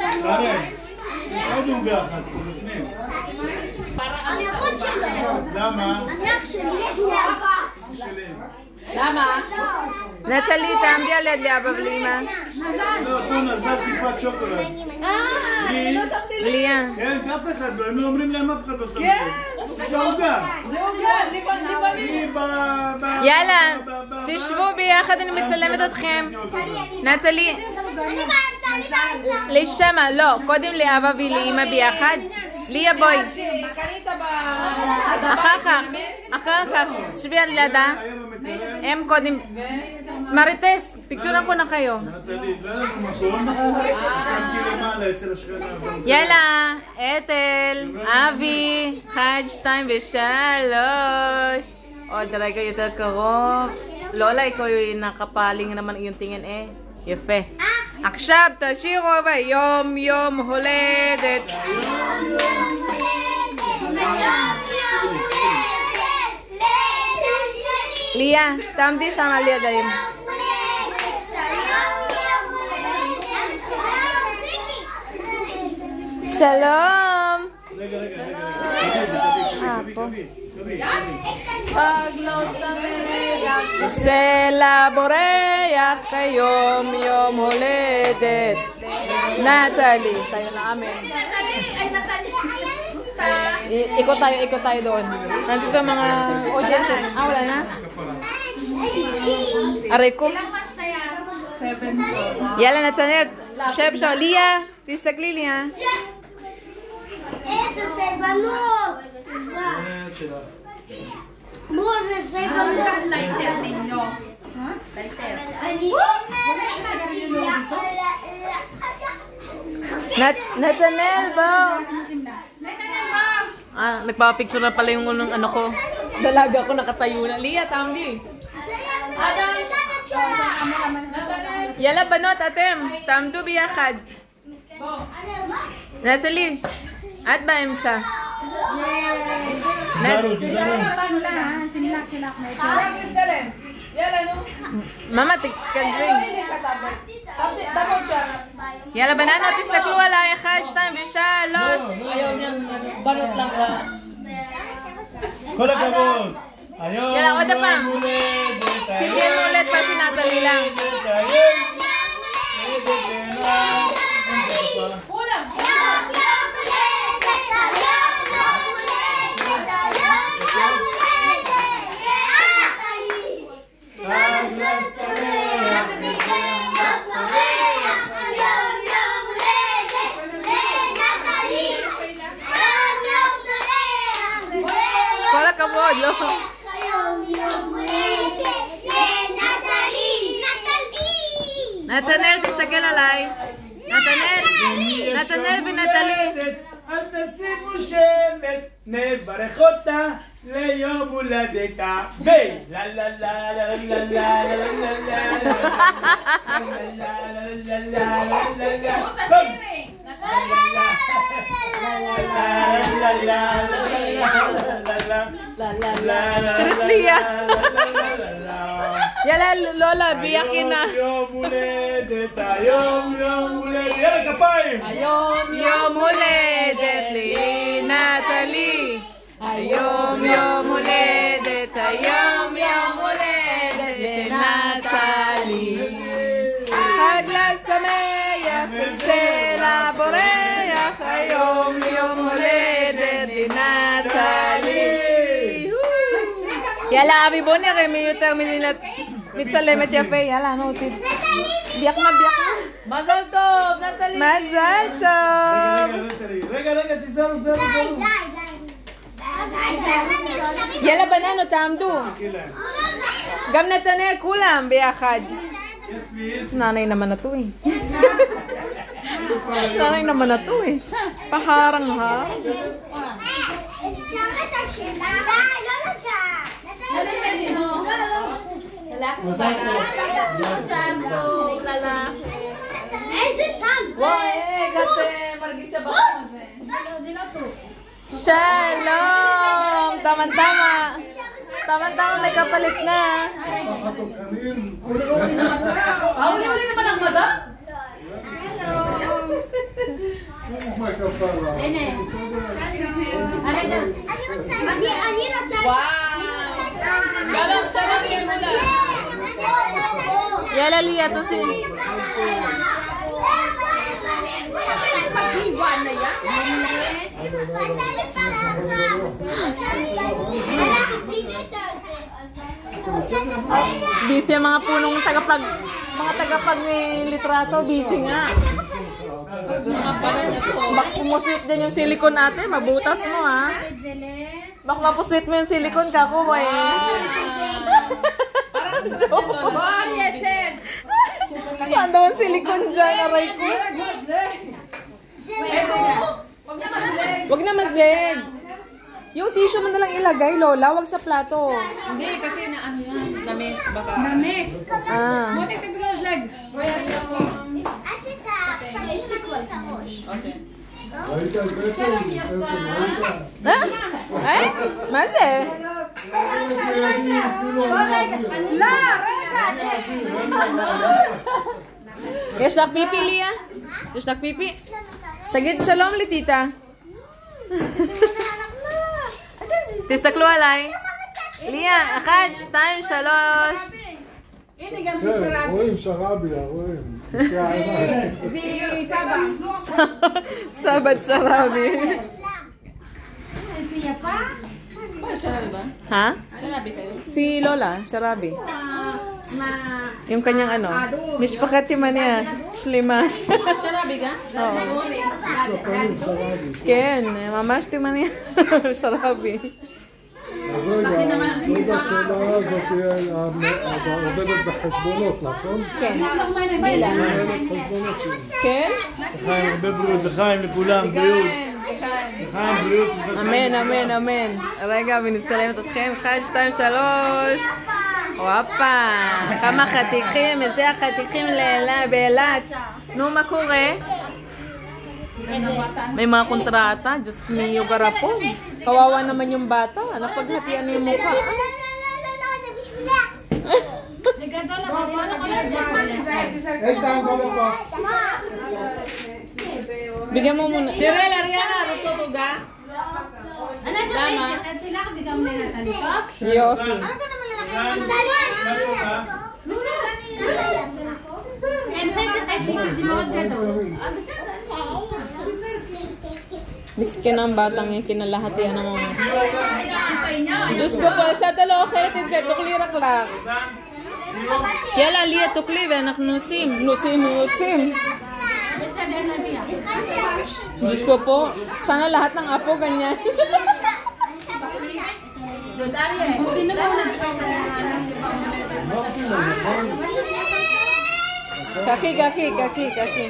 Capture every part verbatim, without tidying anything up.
קרן, עוד עוגה אחת, לפנים. אני אחות שלי. למה? אני אח שלי. יש לי אח שלי. למה? נטלי, תעמדי על יד לאבא ולאמא. לא, פה נזל טיפת שוקולד. אה, לא שמתי לב. ליה. כן, אף אחד לא, הם לא אומרים להם, אף אחד לא שם לב. זה עוגה. זה עוגה, לפעמים. היא ב... יאללה, תשבו ביחד, אני מצלמת אתכם. נטלי. אני באמצע, אני באמצע. לשמה, לא, קודם לאבא ולאמא ביחד. ליה, בואי. קנית ב... אחר כך, אחר כך, שבי על ידה. הם קודם. מריטס, picture ako na kayo. נטלי, לא היה לנו מקום. שמתי למעלה אצל השכנה. יאללה, אתל, אבי, אחד, שתיים ושלוש. עוד רגע יותר קרוב. לא like ko yung nakapaling naman yung tingin eh. יפה. עכשיו תשירו ביום יום הולדת. ליה, תעמדי שם על ידיים. שלום. רגע, רגע, רגע. אה, פה. פג לא שמח. סלע בורח כיום יום הולדת. נטלי, tayo na amin. Ikot tayo, ikot tayo doon. Nandito sa mga audience. Ah, wala na? Aray ko. Yala, Nathaniel. Chef siya. Lia. תסתכלי לי, אה? איזה סייבנות! בוא, זה סייבנות. לייטר נינyo. אני Nathaniel, ba? Ah, nagpapapicture na pala yung ano ko. Dalaga ko nakatayo na. Lia, tamdi. Yala, banot, atem. Tamdu biyakad. Natalie, at ba imsa? תיזהרו, תיזהרו. Mama, תקדרי. יאללה, בננות, תסתכלו עליי. אחד, שתיים ושלוש. Ayaw niyang banot lang ka. כל הכבוד. היום יאללה, עוד הפעם. הולדת. סיגל הולדת pa si Natalie lang. Kulang. כל הכבוד, לא. נתנאל, תסתכל עליי. נתנאל, נתנאל ונטלי. אל תשימו שמץ, נברך אותה ליום הולדתה. וי! לה לה לה לה לה לה לה יאללה, לולה, ביחי נא. יום הולדת, היום יום הולדת. יאללה, כפיים! היום יום הולדת לנטלי. היום יום הולדת, היום יום הולדת לנטלי. חג לה שמח וסלע בורח, היום יום הולדת לנטלי. יאללה, אבי, בוא נראה מי יותר מצלמת יפה. יאללה, נו, ביח מה, ביח מה. מזל טוב, נטלי. מזל טוב. רגע, רגע, תיזהרו, תיזהרו, תיזהרו. יאללה, בננו, תעמדו. גם נתנאל, כולם ביחד. Yes, please. Nanay naman na to eh. Nanay naman na to eh. Paharang ha. Shalom! Tama-tama. Tama-tama, may kapalit na. Uli-uli naman ang madam. רחמי כפרה. הנה. אני רוצה... וואו. שלום, שלום, ימולה. יאללה ליה, תעשי. Busy ang mga punong tagapag mga tagapag ni litrato, busy nga. Bak pumuswit din yung silicone ate, mabutas mo ha. Bak mapuswit mo yung silicone ka ko eh. Saan daw ang silicone dyan, aray ko? Wag na masleg. Yung tissue mo na lang ilagay, Lola. Wag sa plato. Hindi, kasi na ano yan. Na-miss, baka. Na-miss. Ah. Motek tignan leg. Ate ka, pakita ko. Okay. ראית את בטן? ראית? Ah? Ay? Mase? לא, רגע. יש לך פיפי, ליה? יש לך פיפי? תגיד שלום לתיתה. תסתכלו עליי. ליה, אחד, שתיים, שלוש. הנה גם כן, ששרב. רואים שרביה, רואים. לפי העיניים. זה סבא. סבת שרבי. זה יפה? Ba, sharabi ba? Ha? Sharabi kayo? Si Lola, Sharabi. מה... Yung kanyang ano, mishpakati man niya, shlima. Sharabi ka? Oo. הפנים שרבי. כן, ממש תימני. שרבי. אז רגע, רגע השאלה הזאת תהיה עובדת בחשבונות, נכון? כן. מנהלת חשבונות שלי. כן? לחיים, הרבה בריאות, לחיים לכולם, בריאות. לחיים, בריאות. אמן, אמן, אמן. רגע, ונצלמת אתכם. אחד, שתיים, שלוש. וואפה. כמה חתיכים, איזה החתיכים באילת. נו, מה קורה? May mga kontrata. Diyos mio, garapon. Kawawa naman yung bata. Napaghatian niya yung mukha. איתן, בוא לפה. Bigyan mo muna. Shirel, Ariana, luto to ga? Tama. sila וגם לנתן טוב? Yossi. אין חצי חצי כי זה מאוד גדול. Miskin ang batang yung kinalahatian ng mga. Diyos ko po, sa talo okay natin sa tukli raklak. Yala, liya tukli, benak nusim. Nusim, nusim. Diyos ko po, sana lahat ng apo ganyan. Kaki, kaki, kaki, kaki.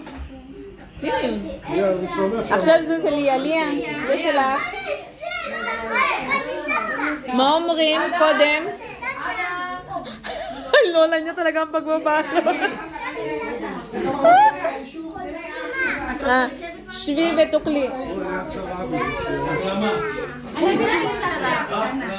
היא הראשונה שם. עכשיו זה זה ליה, ליה, זה שלך. מה אומרים קודם? לולה niya talaga ang pagbabalo. שבי וtukli. שרבי.